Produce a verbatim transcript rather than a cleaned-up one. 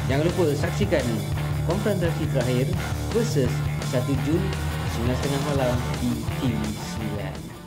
Jangan lupa saksikan konfrontasi terakhir versus satu Jun sembilan tiga puluh malam di T V sembilan.